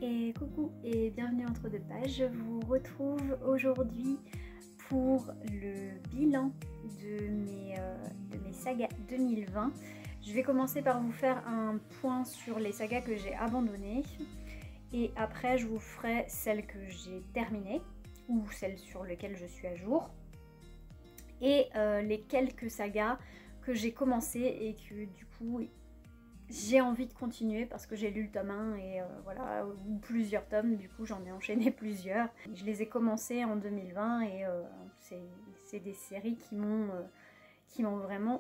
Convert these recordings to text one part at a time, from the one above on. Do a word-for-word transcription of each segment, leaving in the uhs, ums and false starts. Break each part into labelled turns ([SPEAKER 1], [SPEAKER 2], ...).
[SPEAKER 1] Et coucou et bienvenue entre deux pages. Je vous retrouve aujourd'hui pour le bilan de mes, euh, de mes sagas deux mille vingt. Je vais commencer par vous faire un point sur les sagas que j'ai abandonnées et après je vous ferai celles que j'ai terminées ou celles sur lesquelles je suis à jour et euh, les quelques sagas que j'ai commencé et que du coup j'ai envie de continuer parce que j'ai lu le tome un et euh, voilà, ou plusieurs tomes, du coup j'en ai enchaîné plusieurs. Je les ai commencés en deux mille vingt et euh, c'est des séries qui m'ont euh, qui m'ont vraiment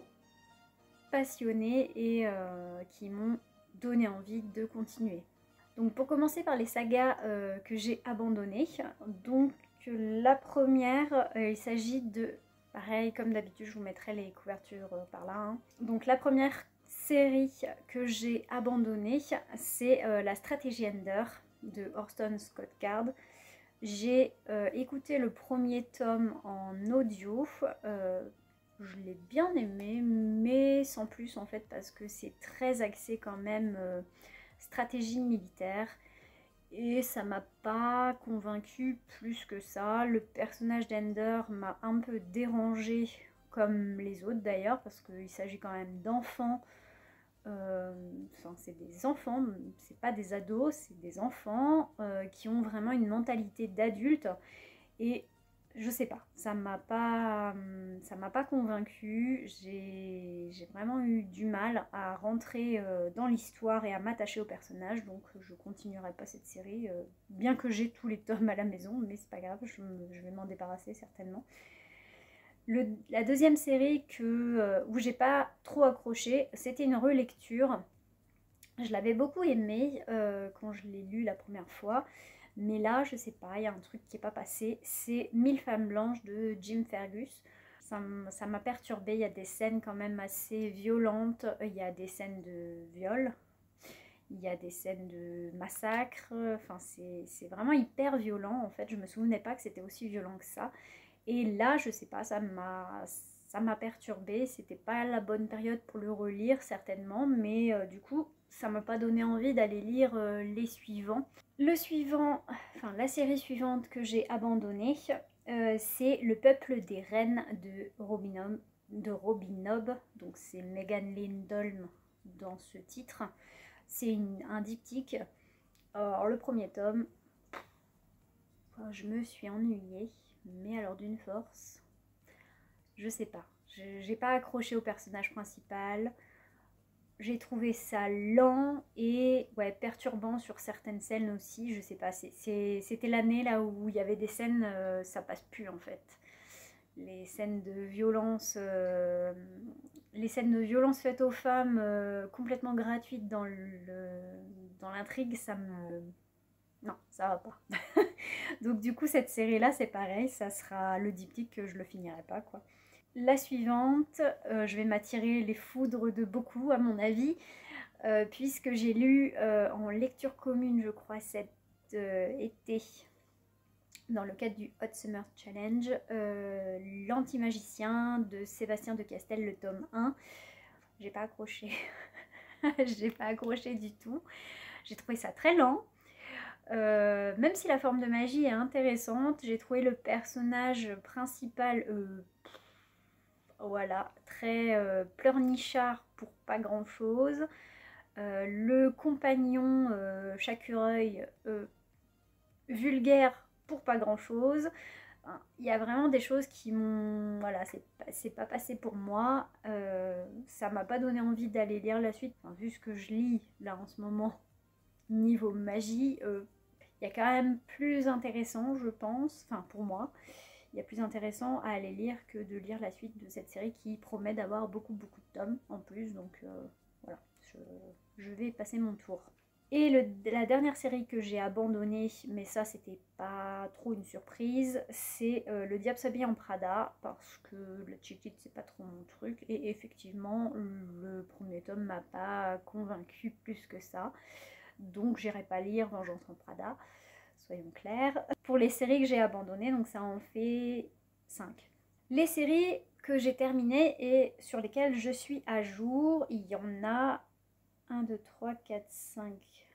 [SPEAKER 1] passionnée et euh, qui m'ont donné envie de continuer. Donc pour commencer par les sagas euh, que j'ai abandonnées, donc la première, euh, il s'agit de, pareil comme d'habitude je vous mettrai les couvertures euh, par là, hein. Donc la première série que j'ai abandonnée, c'est euh, la stratégie Ender de Orson Scott Card. J'ai euh, écouté le premier tome en audio, euh, je l'ai bien aimé, mais sans plus en fait parce que c'est très axé quand même euh, stratégie militaire et ça m'a pas convaincu plus que ça. Le personnage d'Ender m'a un peu dérangé comme les autres d'ailleurs parce qu'il s'agit quand même d'enfants. Euh, enfin, c'est des enfants, c'est pas des ados, c'est des enfants euh, qui ont vraiment une mentalité d'adulte et je sais pas, ça m'a pas ça m'a pas convaincue. J'ai vraiment eu du mal à rentrer euh, dans l'histoire et à m'attacher au personnage, donc je continuerai pas cette série, euh, bien que j'ai tous les tomes à la maison, mais c'est pas grave, je, je vais m'en débarrasser certainement. Le, la deuxième série que, euh, où j'ai pas trop accroché, c'était une relecture. Je l'avais beaucoup aimée euh, quand je l'ai lu la première fois, mais là je sais pas, il y a un truc qui est pas passé. C'est Mille femmes blanches de Jim Fergus. Ça m'a perturbée, il y a des scènes quand même assez violentes, il y a des scènes de viol, il y a des scènes de massacre, enfin c'est vraiment hyper violent en fait. Je me souvenais pas que c'était aussi violent que ça. Et là, je sais pas, ça m'a ça m'a perturbée. C'était pas la bonne période pour le relire, certainement, mais euh, du coup, ça m'a pas donné envie d'aller lire euh, les suivants. Le suivant, enfin la série suivante que j'ai abandonnée, euh, c'est Le peuple des reines de Robin, de Robin Hobb. Donc c'est Megan Lindholm dans ce titre. C'est un diptyque. Alors le premier tome, je me suis ennuyée. Mais alors d'une force, je sais pas, j'ai pas accroché au personnage principal, j'ai trouvé ça lent et ouais, perturbant sur certaines scènes aussi, je sais pas, c'était l'année là où il y avait des scènes, euh, ça passe plus en fait. Les scènes de violence, euh, les scènes de violence faites aux femmes euh, complètement gratuites dans l'intrigue, ça me... Non, ça va pas. Donc du coup cette série là c'est pareil, ça sera le diptyque que je le finirai pas quoi. La suivante, euh, je vais m'attirer les foudres de beaucoup à mon avis, euh, puisque j'ai lu euh, en lecture commune je crois cet euh, été, dans le cadre du Hot Summer Challenge, euh, L'Anti-Magicien de Sébastien de Castel, le tome un. J'ai pas accroché, j'ai pas accroché du tout, j'ai trouvé ça très lent. Euh, même si la forme de magie est intéressante, j'ai trouvé le personnage principal, euh, voilà, très euh, pleurnichard pour pas grand chose. Euh, le compagnon euh, Chacureuil, euh, vulgaire pour pas grand chose. Il y a vraiment des choses qui m'ont... Voilà, c'est pas passé pour moi. Euh, ça m'a pas donné envie d'aller lire la suite. Enfin, vu ce que je lis là en ce moment, niveau magie... Euh, il y a quand même plus intéressant, je pense, enfin pour moi, il y a plus intéressant à aller lire que de lire la suite de cette série qui promet d'avoir beaucoup beaucoup de tomes en plus, donc euh, voilà, je, je vais passer mon tour. Et le, la dernière série que j'ai abandonnée, mais ça c'était pas trop une surprise, c'est euh, Le Diable s'habille en Prada, parce que le cheat-it c'est pas trop mon truc, et effectivement le premier tome m'a pas convaincu plus que ça. Donc j'irai pas lire Vengeance en Prada, soyons clairs. Pour les séries que j'ai abandonnées, donc ça en fait cinq. Les séries que j'ai terminées et sur lesquelles je suis à jour, il y en a un, deux, trois, quatre, cinq,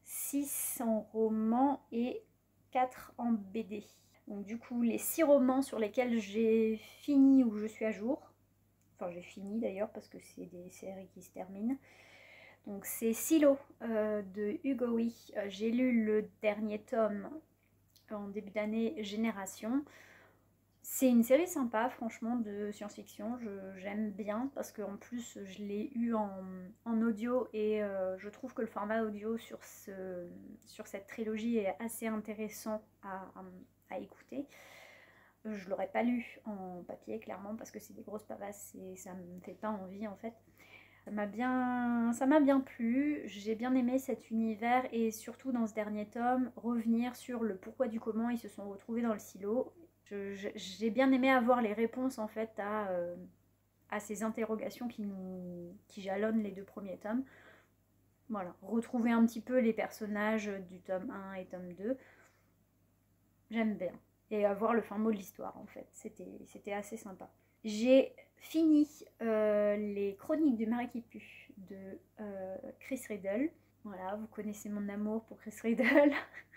[SPEAKER 1] six en roman et quatre en B D. Donc du coup, les six romans sur lesquels j'ai fini ou je suis à jour, enfin j'ai fini d'ailleurs parce que c'est des séries qui se terminent. Donc c'est Silo euh, de Hugo Hui. Euh, j'ai lu le dernier tome en début d'année, Génération. C'est une série sympa, franchement, de science-fiction. J'aime bien parce qu'en plus, je l'ai eu en, en audio et euh, je trouve que le format audio sur, ce, sur cette trilogie est assez intéressant à, à, à écouter. Je ne l'aurais pas lu en papier, clairement, parce que c'est des grosses pavasses et ça ne me fait pas envie, en fait. Ça m'a bien, ça m'a bien plu, j'ai bien aimé cet univers et surtout dans ce dernier tome, revenir sur le pourquoi du comment ils se sont retrouvés dans le silo. J'ai bien aimé avoir les réponses en fait à, euh, à ces interrogations qui, nous, qui jalonnent les deux premiers tomes. Voilà, retrouver un petit peu les personnages du tome un et tome deux, j'aime bien. Et avoir le fin mot de l'histoire en fait, c'était assez sympa. J'ai fini euh, les chroniques du mari qui pue de euh, Chris Riddle. Voilà, vous connaissez mon amour pour Chris Riddle.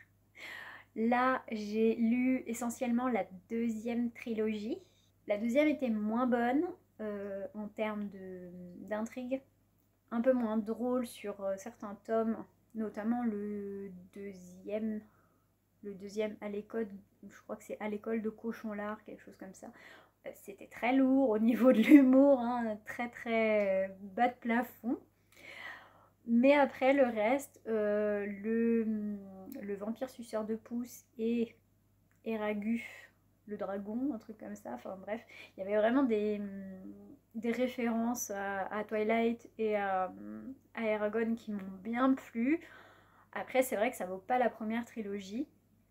[SPEAKER 1] Là, j'ai lu essentiellement la deuxième trilogie. La deuxième était moins bonne euh, en termes d'intrigue, un peu moins drôle sur euh, certains tomes, notamment le deuxième, le deuxième à l'école, je crois que c'est à l'école de Cochonlard, quelque chose comme ça. C'était très lourd au niveau de l'humour, hein, très très bas de plafond. Mais après le reste, euh, le, le vampire suceur de pouce et Eragus, le dragon, un truc comme ça, enfin bref, il y avait vraiment des, des références à, à Twilight et à, à Eragon qui m'ont bien plu. Après c'est vrai que ça vaut pas la première trilogie,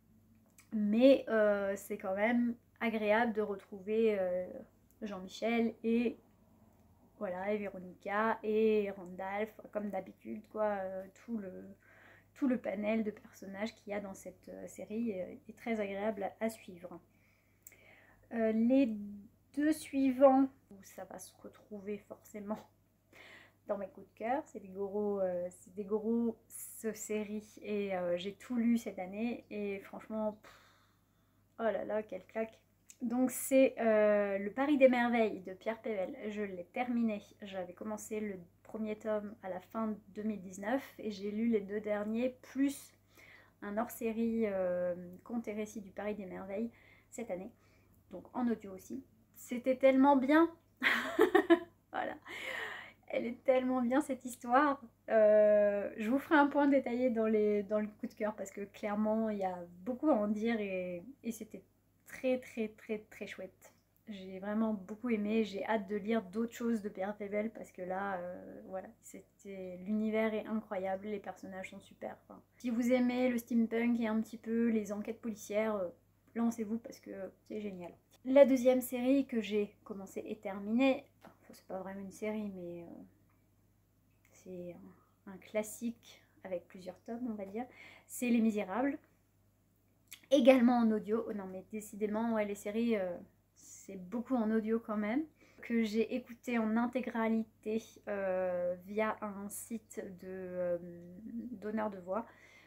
[SPEAKER 1] mais euh, c'est quand même agréable de retrouver euh, Jean-Michel et voilà, et Véronica et Randolph, comme d'habitude, quoi, euh, tout le tout le panel de personnages qu'il y a dans cette euh, série est, est très agréable à, à suivre. Euh, les deux suivants, où ça va se retrouver forcément dans mes coups de cœur, c'est des gros, euh, c'est des gros séries et euh, j'ai tout lu cette année et franchement, pff, oh là là, quelle claque! Donc c'est euh, Le Paris des Merveilles de Pierre Pével. Je l'ai terminé. J'avais commencé le premier tome à la fin deux mille dix-neuf et j'ai lu les deux derniers, plus un hors-série euh, Contes et récits du Paris des Merveilles cette année. Donc en audio aussi. C'était tellement bien. Voilà. Elle est tellement bien cette histoire. Euh, je vous ferai un point détaillé dans, les, dans le coup de cœur parce que clairement il y a beaucoup à en dire et, et c'était très très très très chouette. J'ai vraiment beaucoup aimé, j'ai hâte de lire d'autres choses de Pierre Pével parce que là, euh, voilà, c'était l'univers est incroyable, les personnages sont super. Enfin, si vous aimez le steampunk et un petit peu les enquêtes policières, euh, lancez-vous parce que c'est génial. La deuxième série que j'ai commencé et terminée, enfin, c'est pas vraiment une série, mais euh, c'est un, un classique avec plusieurs tomes, on va dire, c'est Les Misérables. Également en audio. Oh non mais décidément ouais, les séries euh, c'est beaucoup en audio quand même, que j'ai écouté en intégralité euh, via un site de euh, donneur de voix.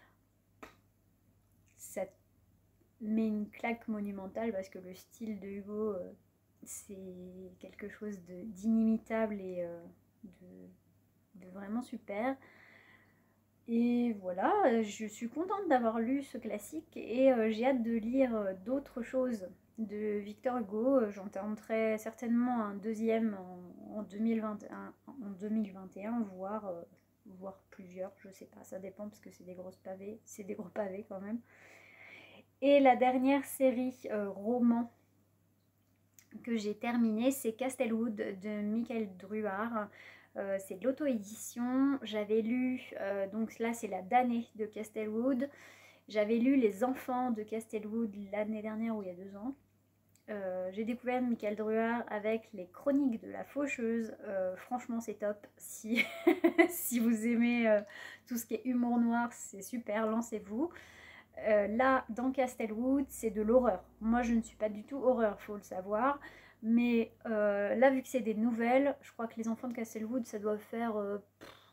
[SPEAKER 1] Ça met une claque monumentale parce que le style de Hugo euh, c'est quelque chose d'inimitable et euh, de, de vraiment super. Et voilà, je suis contente d'avoir lu ce classique et euh, j'ai hâte de lire euh, d'autres choses de Victor Hugo. J'en tenterai certainement un deuxième en, en, deux mille vingt et un, en deux mille vingt et un, voire, euh, voire plusieurs, je sais pas, ça dépend parce que c'est des grosses pavés, c'est des gros pavés quand même. Et la dernière série euh, roman que j'ai terminée, c'est Castlewood de Michael Druard. Euh, c'est de l'auto-édition. J'avais lu, euh, donc là c'est la damnée de Castlewood. J'avais lu Les Enfants de Castlewood l'année dernière ou il y a deux ans. Euh, j'ai découvert Michael Druard avec Les Chroniques de la Faucheuse. Euh, franchement c'est top. Si, si vous aimez euh, tout ce qui est humour noir, c'est super, lancez-vous. Euh, là, dans Castlewood, c'est de l'horreur. Moi, je ne suis pas du tout horreur, faut le savoir. Mais euh, là, vu que c'est des nouvelles, je crois que Les Enfants de Castlewood, ça doit faire euh,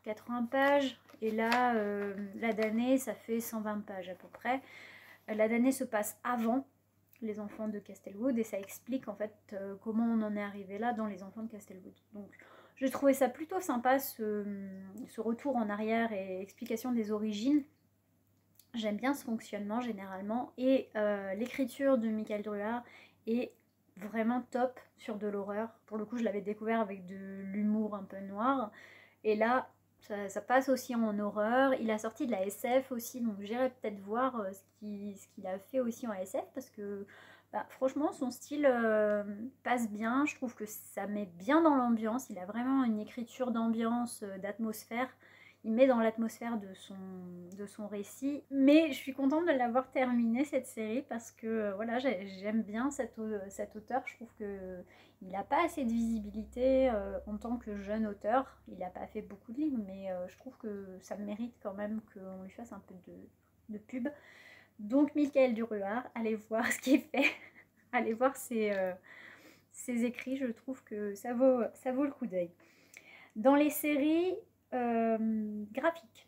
[SPEAKER 1] quatre-vingts pages. Et là, euh, la damnée, ça fait cent vingt pages à peu près. La damnée se passe avant les enfants de Castlewood et ça explique en fait euh, comment on en est arrivé là dans les enfants de Castlewood. Donc j'ai trouvé ça plutôt sympa, ce, ce retour en arrière et explication des origines. J'aime bien ce fonctionnement généralement et euh, l'écriture de Michael Druard est vraiment top sur de l'horreur. Pour le coup, je l'avais découvert avec de l'humour un peu noir et là ça, ça passe aussi en horreur. Il a sorti de la S F aussi, donc j'irai peut-être voir euh, ce qu'il ce qu'il a fait aussi en S F parce que bah, franchement son style euh, passe bien. Je trouve que ça met bien dans l'ambiance. Il a vraiment une écriture d'ambiance, euh, d'atmosphère. Il met dans l'atmosphère de son, de son récit. Mais je suis contente de l'avoir terminé cette série parce que euh, voilà, j'aime bien cet, cet auteur. Je trouve qu'il n'a pas assez de visibilité euh, en tant que jeune auteur. Il n'a pas fait beaucoup de livres, mais euh, je trouve que ça mérite quand même qu'on lui fasse un peu de, de pub. Donc Michael Druard, allez voir ce qu'il fait. Allez voir ses, euh, ses écrits, je trouve que ça vaut, ça vaut le coup d'œil. Dans les séries euh, graphiques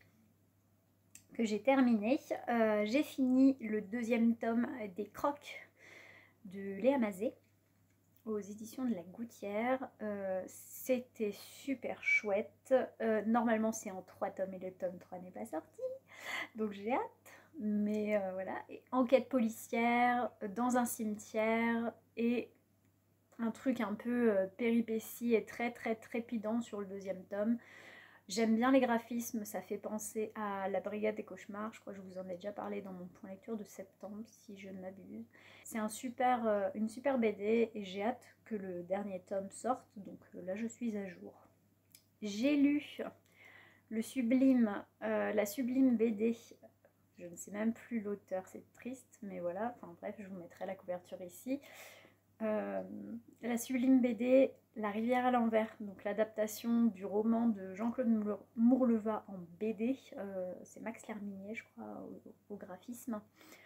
[SPEAKER 1] que j'ai terminées, euh, j'ai fini le deuxième tome des Crocs de Léa Mazet aux éditions de La Gouttière. Euh, C'était super chouette. Euh, normalement c'est en trois tomes et le tome trois n'est pas sorti, donc j'ai hâte. Mais euh, voilà, et enquête policière dans un cimetière et un truc un peu euh, péripétie et très très trépidant sur le deuxième tome. J'aime bien les graphismes, ça fait penser à La Brigade des Cauchemars, je crois que je vous en ai déjà parlé dans mon point lecture de septembre si je ne m'abuse. C'est un super, euh, une super B D et j'ai hâte que le dernier tome sorte, donc euh, là je suis à jour. J'ai lu le sublime, euh, la sublime B D, je ne sais même plus l'auteur, c'est triste, mais voilà, enfin bref, je vous mettrai la couverture ici. Euh, la sublime B D La rivière à l'envers, donc l'adaptation du roman de Jean-Claude Mourleva en B D, euh, c'est Max Lerminier je crois au, au graphisme.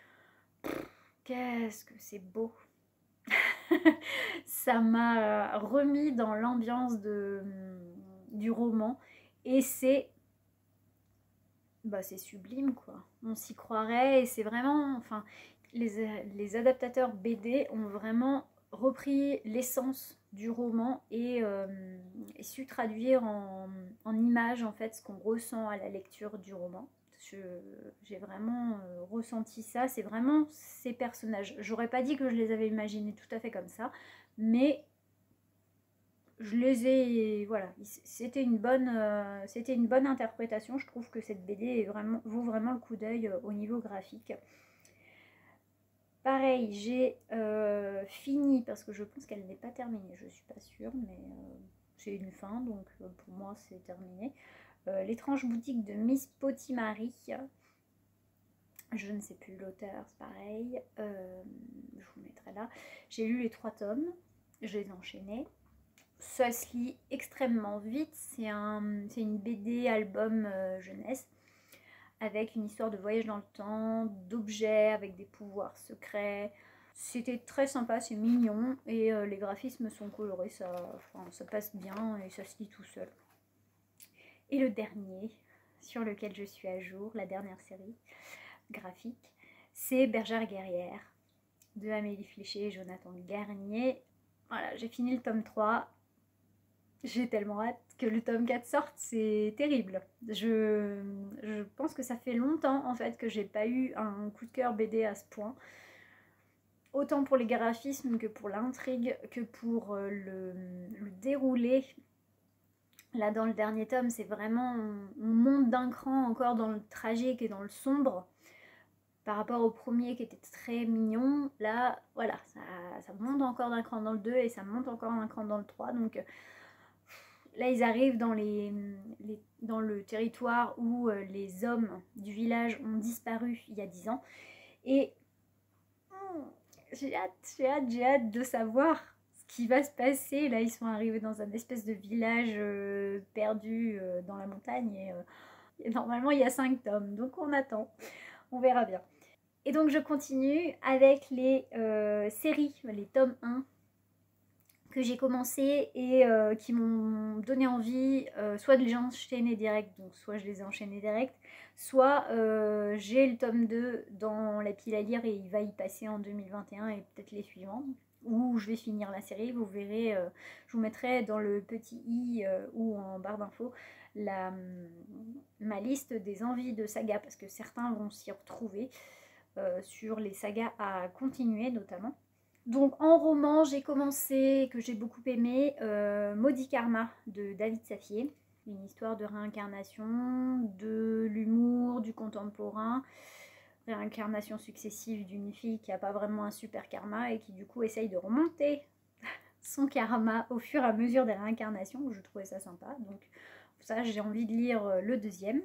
[SPEAKER 1] Qu'est-ce que c'est beau. Ça m'a remis dans l'ambiance de, du roman et c'est bah c'est sublime quoi, on s'y croirait et c'est vraiment, enfin les, les adaptateurs B D ont vraiment repris l'essence du roman et, euh, et su traduire en, en images en fait ce qu'on ressent à la lecture du roman. J'ai vraiment euh, ressenti ça, c'est vraiment ces personnages. J'aurais pas dit que je les avais imaginés tout à fait comme ça, mais je les ai, voilà, c'était une bonne, euh, c'était une bonne interprétation. Je trouve que cette B D est vraiment, vaut vraiment le coup d'œil euh, au niveau graphique. Pareil, j'ai euh, fini, parce que je pense qu'elle n'est pas terminée, je suis pas sûre, mais euh, c'est une fin, donc euh, pour moi c'est terminé. Euh, L'étrange boutique de Miss Potimari, je ne sais plus l'auteur, c'est pareil, euh, je vous mettrai là. J'ai lu les trois tomes, je les ai enchaînés. Ça se lit extrêmement vite, c'est un, c'est une B D album euh, jeunesse avec une histoire de voyage dans le temps, d'objets avec des pouvoirs secrets. C'était très sympa, c'est mignon et euh, les graphismes sont colorés, ça, enfin, ça passe bien et ça se lit tout seul. Et le dernier sur lequel je suis à jour, la dernière série graphique, c'est Bergère guerrière de Amélie Fléché et Jonathan Garnier. Voilà, j'ai fini le tome trois. J'ai tellement hâte que le tome quatre sorte, c'est terrible. Je, je pense que ça fait longtemps en fait que j'ai pas eu un coup de cœur B D à ce point. Autant pour les graphismes que pour l'intrigue, que pour le, le déroulé. Là dans le dernier tome, c'est vraiment, on, on monte d'un cran encore dans le tragique et dans le sombre. Par rapport au premier qui était très mignon, là voilà, ça, ça monte encore d'un cran dans le deux et ça monte encore d'un cran dans le trois. Donc là, ils arrivent dans, les, les, dans le territoire où euh, les hommes du village ont disparu il y a dix ans. Et hmm, j'ai hâte, j'ai hâte, j'ai hâte de savoir ce qui va se passer. Là, ils sont arrivés dans un espèce de village euh, perdu euh, dans la montagne. Et, euh, et normalement, il y a cinq tomes, donc on attend. On verra bien. Et donc, je continue avec les euh, séries, les tomes un. que j'ai commencé et euh, qui m'ont donné envie euh, soit de les enchaîner direct, donc soit je les ai enchaînés direct, soit euh, j'ai le tome deux dans la pile à lire et il va y passer en deux mille vingt et un et peut-être les suivants, ou je vais finir la série. Vous verrez, euh, je vous mettrai dans le petit i euh, ou en barre d'infos la, ma liste des envies de saga, parce que certains vont s'y retrouver euh, sur les sagas à continuer notamment. Donc en roman, j'ai commencé, que j'ai beaucoup aimé, euh, Maudit Karma de David Safier. Une histoire de réincarnation, de l'humour, du contemporain. Réincarnation successive d'une fille qui n'a pas vraiment un super karma et qui du coup essaye de remonter son karma au fur et à mesure des réincarnations. Je trouvais ça sympa. Donc pour ça, j'ai envie de lire le deuxième.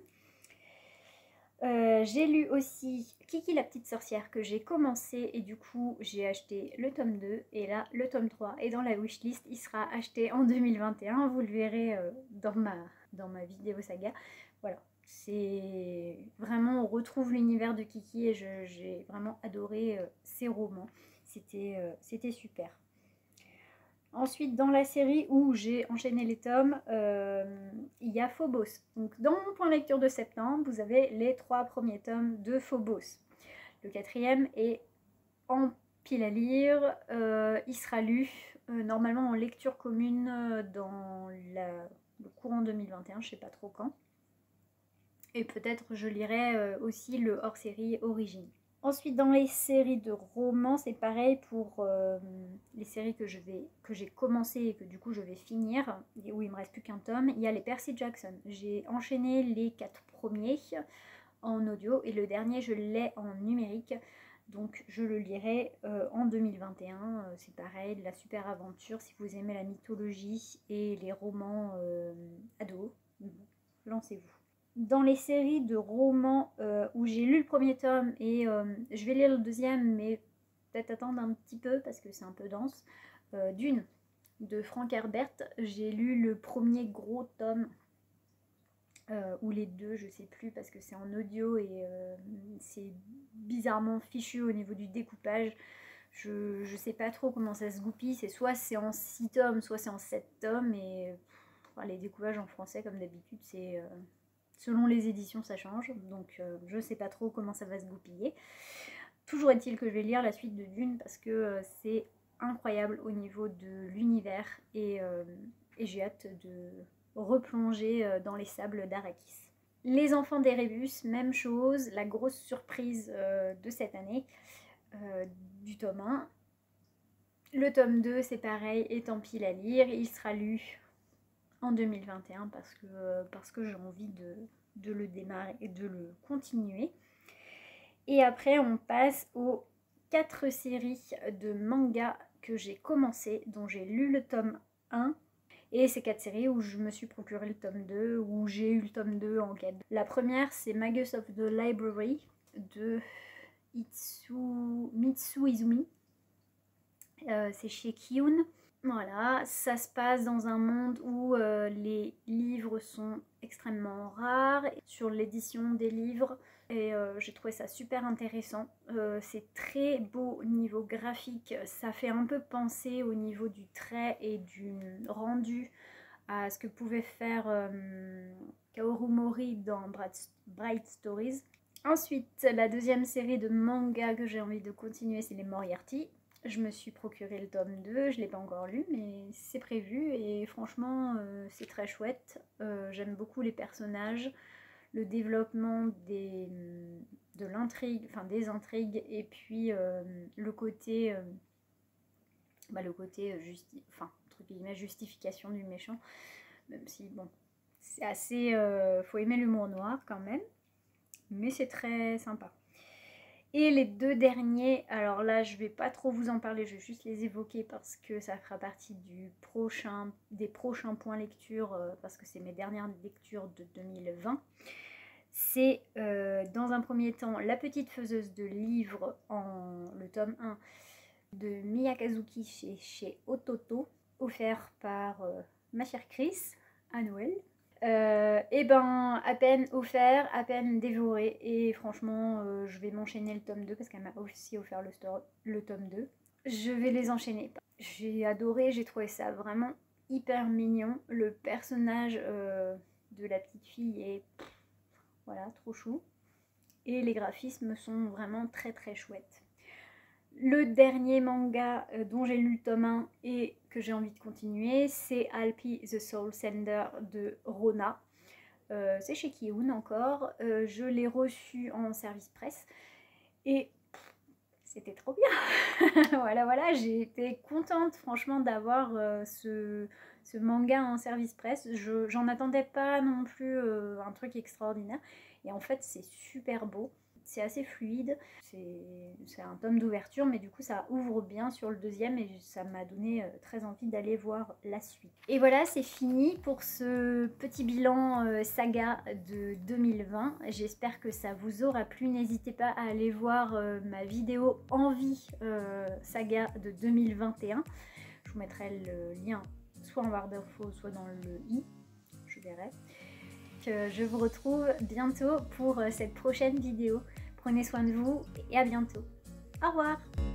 [SPEAKER 1] Euh, j'ai lu aussi Kiki la petite sorcière que j'ai commencé et du coup j'ai acheté le tome deux et là le tome trois est dans la wishlist. Il sera acheté en deux mille vingt et un, vous le verrez euh, dans, ma, dans ma vidéo saga. Voilà, c'est vraiment, on retrouve l'univers de Kiki et j'ai vraiment adoré euh, ses romans. C'était euh, c'était super. Ensuite, dans la série où j'ai enchaîné les tomes, euh, il y a Phobos. Donc, dans mon point lecture de septembre, vous avez les trois premiers tomes de Phobos. Le quatrième est en pile à lire. Euh, il sera lu euh, normalement en lecture commune euh, dans la, le courant deux mille vingt et un, je ne sais pas trop quand. Et peut-être je lirai euh, aussi le hors-série Origine. Ensuite, dans les séries de romans, c'est pareil pour euh, les séries que je vais, que j'ai commencé et que du coup je vais finir, où il me reste plus qu'un tome. Il y a les Percy Jackson. J'ai enchaîné les quatre premiers en audio et le dernier je l'ai en numérique. Donc je le lirai euh, en deux mille vingt et un. C'est pareil, de la super aventure. Si vous aimez la mythologie et les romans euh, ados, lancez-vous. Dans les séries de romans euh, où j'ai lu le premier tome et euh, je vais lire le deuxième, mais peut-être attendre un petit peu parce que c'est un peu dense, euh, Dune de Frank Herbert. J'ai lu le premier gros tome, euh, ou les deux, je sais plus, parce que c'est en audio et euh, c'est bizarrement fichu au niveau du découpage. Je, je sais pas trop comment ça se goupille, c'est soit c'est en six tomes, soit c'est en sept tomes, et pff, les découpages en français comme d'habitude c'est... Euh, selon les éditions, ça change, donc euh, je ne sais pas trop comment ça va se goupiller. Toujours est-il que je vais lire la suite de Dune parce que euh, c'est incroyable au niveau de l'univers et, euh, et j'ai hâte de replonger euh, dans les sables d'Arrakis. Les enfants d'Erebus, même chose, la grosse surprise euh, de cette année, euh, du tome un. Le tome deux, c'est pareil, est en pile à lire, il sera lu en deux mille vingt et un parce que, euh, parce que j'ai envie de, de le démarrer et de le continuer. Et après on passe aux quatre séries de manga que j'ai commencé, dont j'ai lu le tome un. Et ces quatre séries où je me suis procuré le tome deux, où j'ai eu le tome deux en quête. La première c'est Magus of the Library de Itsu... Mitsu Izumi. Euh, c'est chez Kiyun. Voilà, ça se passe dans un monde où euh, les livres sont extrêmement rares, sur l'édition des livres, et euh, j'ai trouvé ça super intéressant. Euh, c'est très beau niveau graphique, ça fait un peu penser au niveau du trait et du rendu à ce que pouvait faire euh, Kaoru Mori dans Bright, Bright Stories. Ensuite, la deuxième série de manga que j'ai envie de continuer, c'est les Moriarty. Je me suis procuré le tome deux, je ne l'ai pas encore lu, mais c'est prévu et franchement euh, c'est très chouette. Euh, J'aime beaucoup les personnages, le développement des, de l'intrigue, enfin des intrigues, et puis euh, le côté, euh, bah, le côté justi enfin, entre guillemets, justification du méchant, même si bon, c'est assez, euh, faut aimer l'humour noir quand même, mais c'est très sympa. Et les deux derniers, alors là je vais pas trop vous en parler, je vais juste les évoquer parce que ça fera partie du prochain, des prochains points lecture, euh, parce que c'est mes dernières lectures de deux mille vingt. C'est euh, dans un premier temps La petite faiseuse de livres, en le tome un de Miyakazuki chez, chez Ototo, offert par euh, ma chère Chris à Noël. Euh, et ben à peine offert, à peine dévoré, et franchement euh, je vais m'enchaîner le tome deux parce qu'elle m'a aussi offert le, store, le tome deux. je vais les enchaîner. J'ai adoré, j'ai trouvé ça vraiment hyper mignon. Le personnage euh, de la petite fille est pff, voilà, trop chou. Et les graphismes sont vraiment très très chouettes. Le dernier manga euh, dont j'ai lu le tome un et que j'ai envie de continuer, c'est Alpi the Soul Sender de Rona. Euh, c'est chez Kiun encore. Euh, je l'ai reçu en service presse et c'était trop bien. Voilà, voilà, j'ai été contente franchement d'avoir euh, ce, ce manga en service presse. Je, j'en attendais pas non plus euh, un truc extraordinaire. Et en fait, c'est super beau. C'est assez fluide. C'est un tome d'ouverture, mais du coup, ça ouvre bien sur le deuxième et ça m'a donné euh, très envie d'aller voir la suite. Et voilà, c'est fini pour ce petit bilan euh, saga de deux mille vingt. J'espère que ça vous aura plu. N'hésitez pas à aller voir euh, ma vidéo Envie euh, saga de deux mille vingt et un. Je vous mettrai le lien soit en barre d'infos, soit dans le i. Je verrai. Je vous retrouve bientôt pour cette prochaine vidéo. Prenez soin de vous et à bientôt. Au revoir!